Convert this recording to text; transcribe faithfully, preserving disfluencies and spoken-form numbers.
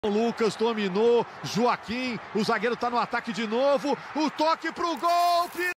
Lucas dominou, Joaquim, o zagueiro tá no ataque de novo, o toque pro gol.